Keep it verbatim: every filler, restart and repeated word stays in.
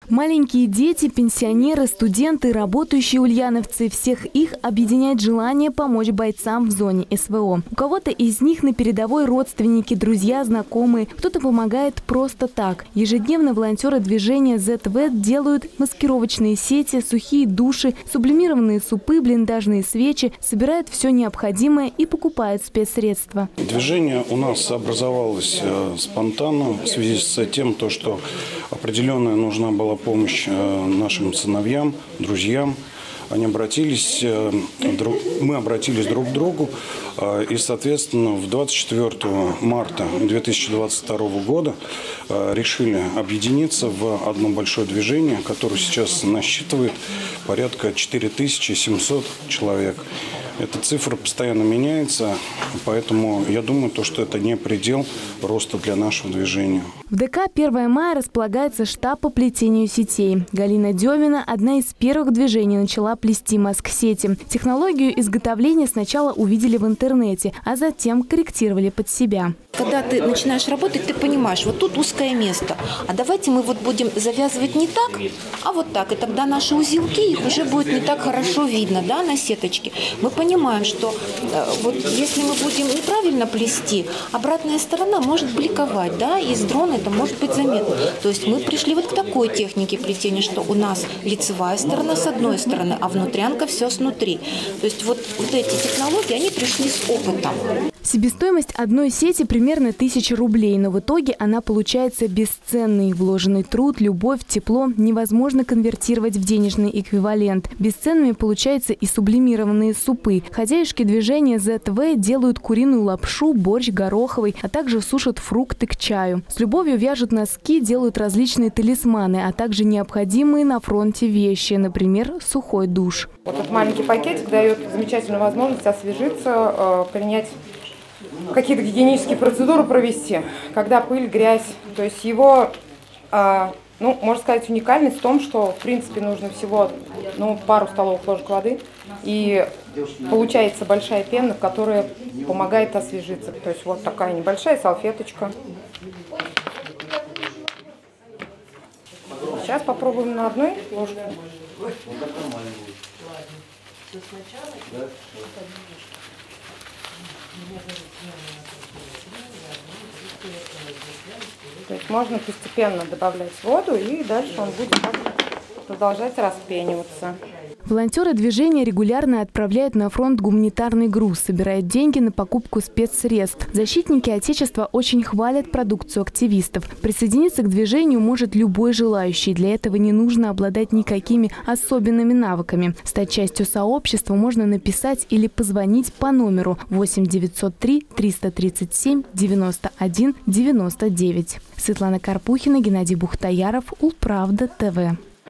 Маленькие дети, пенсионеры, студенты, работающие ульяновцы – всех их объединяет желание помочь бойцам в зоне эс вэ о. У кого-то из них на передовой родственники, друзья, знакомые. Кто-то помогает просто так. Ежедневно волонтеры движения зет вэ делают маскировочные сети, сухие души, сублимированные супы, блиндажные свечи, собирают все необходимое и покупают спецсредства. Движение у нас образовалось э, спонтанно в связи с тем, то, что определенная нужна была помощь э, нашим сыновьям, друзьям. Они обратились, э, друг, мы обратились друг к другу э, и, соответственно, в двадцать четвёртого марта две тысячи двадцать второго года э, решили объединиться в одно большое движение, которое сейчас насчитывает порядка четыре тысячи семьсот человек. Эта цифра постоянно меняется, поэтому я думаю, то, что это не предел роста для нашего движения. В дэ ка первого мая располагается штаб по плетению сетей. Галина Демина одна из первых движений начала плести маск-сети. Технологию изготовления сначала увидели в интернете, а затем корректировали под себя. Когда ты начинаешь работать, ты понимаешь, вот тут узкое место, а давайте мы вот будем завязывать не так, а вот так. И тогда наши узелки, их уже будет не так хорошо видно, да, на сеточке. Мы понимаем, что э, вот если мы будем неправильно плести, обратная сторона может бликовать, да, и с дрона это может быть заметно. То есть мы пришли вот к такой технике плетения, что у нас лицевая сторона с одной стороны, а внутрянка все снутри. То есть вот, вот эти технологии, они пришли с опытом. Себестоимость одной сети примерно тысяча рублей, но в итоге она получается бесценной. Вложенный труд, любовь, тепло невозможно конвертировать в денежный эквивалент. Бесценными получаются и сублимированные супы. Хозяюшки движения зет вэ делают куриную лапшу, борщ гороховый, а также сушат фрукты к чаю. С любовью вяжут носки, делают различные талисманы, а также необходимые на фронте вещи, например, сухой душ. Вот этот маленький пакетик дает замечательную возможность освежиться, принять какие-то гигиенические процедуры провести, когда пыль, грязь. То есть его, ну, можно сказать, уникальность в том, что, в принципе, нужно всего ну, пару столовых ложек воды, и получается большая пена, которая помогает освежиться. То есть вот такая небольшая салфеточка. Сейчас попробуем на одной ложке. То есть можно постепенно добавлять воду, и дальше он будет продолжать распениваться. Волонтеры движения регулярно отправляют на фронт гуманитарный груз, собирают деньги на покупку спецсредств. Защитники Отечества очень хвалят продукцию активистов. Присоединиться к движению может любой желающий. Для этого не нужно обладать никакими особенными навыками. Стать частью сообщества можно написать или позвонить по номеру восемь девятьсот три триста тридцать семь девяносто один девяносто девять. Светлана Карпухина, Геннадий Бухтаяров, Улправда тэ вэ.